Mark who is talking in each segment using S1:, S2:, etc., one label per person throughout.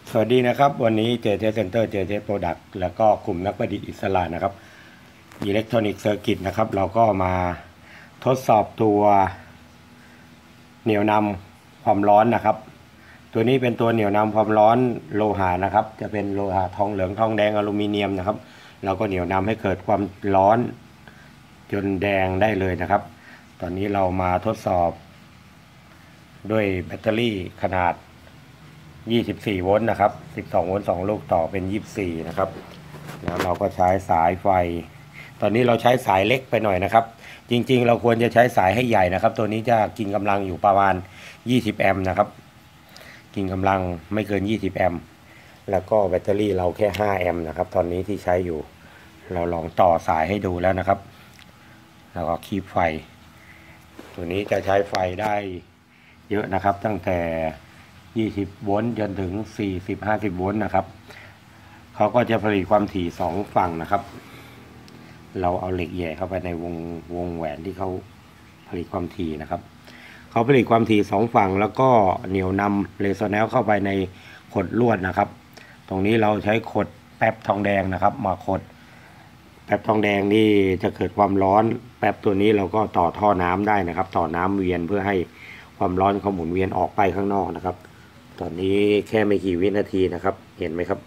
S1: สวัสดีนะครับวันนี้เจเจเซ็นเตอร์เจเจโปรดักต์แล้วก็กลุ่มนักประดิษฐ์อิสระนะครับอิเล็กทรอนิกส์เซอร์กิตนะครับเราก็มาทดสอบตัวเหนี่ยวนำความร้อนนะครับตัวนี้เป็นตัวเหนี่ยวนำความร้อนโลหะนะครับจะเป็นโลหะทองเหลืองทองแดงอลูมิเนียมนะครับเราก็เหนี่ยวนำให้เกิดความร้อนจนแดงได้เลยนะครับตอนนี้เรามาทดสอบด้วยแบตเตอรี่ขนาด24 โวลต์นะครับ12 โวลต์2 ลูกต่อเป็น 24 นะครับแล้วเราก็ใช้สายไฟตอนนี้เราใช้สายเล็กไปหน่อยนะครับจริงๆเราควรจะใช้สายให้ใหญ่นะครับตัวนี้จะกินกำลังอยู่ประมาณ20 แอมป์นะครับกินกำลังไม่เกิน20 แอมป์แล้วก็แบตเตอรี่เราแค่5 แอมป์นะครับตอนนี้ที่ใช้อยู่เราลองต่อสายให้ดูแล้วนะครับแล้วก็คีบไฟตัวนี้จะใช้ไฟได้เยอะนะครับตั้งแต่20 โวลต์จนถึง40-50 โวลต์นะครับเขาก็จะผลิตความถี่2 ฝั่งนะครับเราเอาเหล็กแหย่เข้าไปในวงแหวนที่เขาผลิตความถี่นะครับเขาผลิตความถี่2 ฝั่งแล้วก็เหนี่ยวนำเรโซแนลเข้าไปในขดลวดนะครับตรงนี้เราใช้ขดแป๊บทองแดงนะครับมาขดแป๊บทองแดงนี่จะเกิดความร้อนแป๊บตัวนี้เราก็ต่อท่อน้ำได้นะครับต่อน้ำเวียนเพื่อให้ความร้อนเขาหมุนเวียนออกไปข้างนอกนะครับตอนนี้แค่ไม่กี่วินาทีนะครับเห็นไหมครับ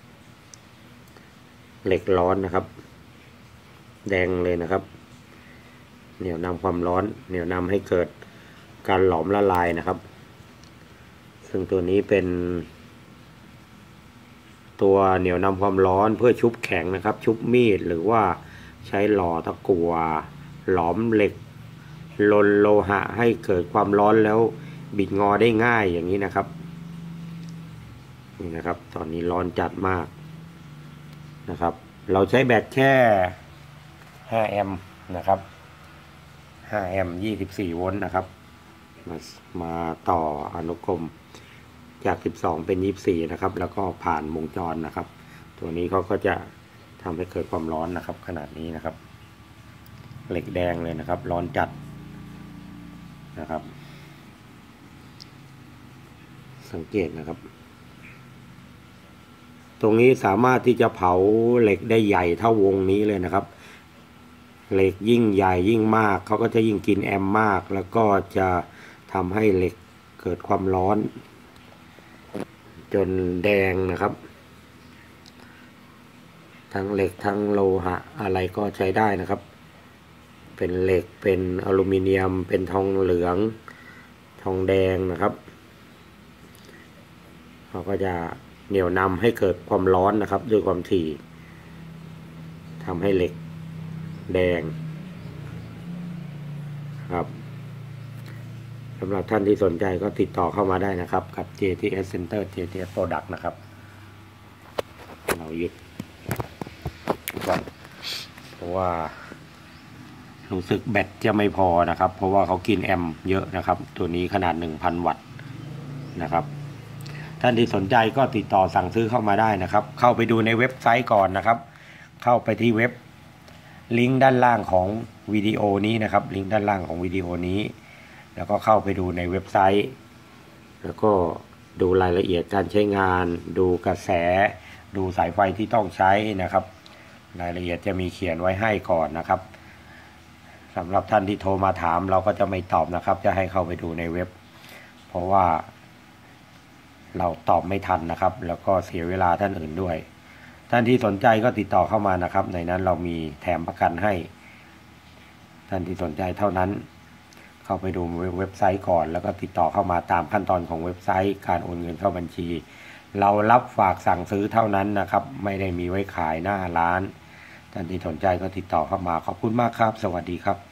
S1: เหล็กร้อนนะครับแดงเลยนะครับเหนี่ยวนำความร้อนเหนี่ยวนำให้เกิดการหลอมละลายนะครับซึ่งตัวนี้เป็นตัวเหนี่ยวนำความร้อนเพื่อชุบแข็งนะครับชุบมีดหรือว่าใช้หล่อตะกั่วหลอมเหล็กลนโลหะให้เกิดความร้อนแล้วบิดงอได้ง่ายอย่างนี้นะครับนี่นะครับตอนนี้ร้อนจัดมากนะครับเราใช้แบตแค่5 แอมป์นะครับ5 แอมป์24 โวลต์นะครับมาต่ออนุกรมจาก12เป็น24นะครับแล้วก็ผ่านวงจรนะครับตัวนี้เขาก็จะทำให้เกิดความร้อนนะครับขนาดนี้นะครับเหล็กแดงเลยนะครับร้อนจัดนะครับสังเกตนะครับตรงนี้สามารถที่จะเผาเหล็กได้ใหญ่เท่าวงนี้เลยนะครับเหล็กยิ่งใหญ่ยิ่งมากเขาก็จะยิ่งกินแอมป์มากแล้วก็จะทำให้เหล็กเกิดความร้อนจนแดงนะครับทั้งเหล็กทั้งโลหะอะไรก็ใช้ได้นะครับเป็นเหล็กเป็นอลูมิเนียมเป็นทองเหลืองทองแดงนะครับเขาก็จะเหนี่ยวนำให้เกิดความร้อนนะครับด้วยความถี่ทำให้เหล็กแดงครับสำหรับท่านที่สนใจก็ติดต่อเข้ามาได้นะครับกับ JTS Center JTS Product นะครับเรายึดก่อนเพราะว่ารู้สึกแบตจะไม่พอนะครับเพราะว่าเขากินแอมป์เยอะนะครับตัวนี้ขนาด 1,000 วัตต์นะครับท่านที่สนใจก็ติดต่อสั่งซื้อเข้ามาได้นะครับเข้าไปดูในเว็บไซต์ก่อนนะครับเข้าไปที่เว็บลิงก์ด้านล่างของวิดีโอนี้นะครับลิงก์ด้านล่างของวิดีโอนี้แล้วก็เข้าไปดูในเว็บไซต์แล้วก็ดูรายละเอียดการใช้งานดูกระแสดูสายไฟที่ต้องใช้นะครับรายละเอียดจะมีเขียนไว้ให้ก่อนนะครับสำหรับท่านที่โทรมาถามเราก็จะไม่ตอบนะครับจะให้เข้าไปดูในเว็บเพราะว่าเราตอบไม่ทันนะครับแล้วก็เสียเวลาท่านอื่นด้วยท่านที่สนใจก็ติดต่อเข้ามานะครับในนั้นเรามีแถมประกันให้ท่านที่สนใจเท่านั้นเข้าไปดูเว็บไซต์ก่อนแล้วก็ติดต่อเข้ามาตามขั้นตอนของเว็บไซต์การโอนเงินเข้าบัญชีเรารับฝากสั่งซื้อเท่านั้นนะครับไม่ได้มีไว้ขายหน้าร้านท่านที่สนใจก็ติดต่อเข้ามาขอบคุณมากครับสวัสดีครับ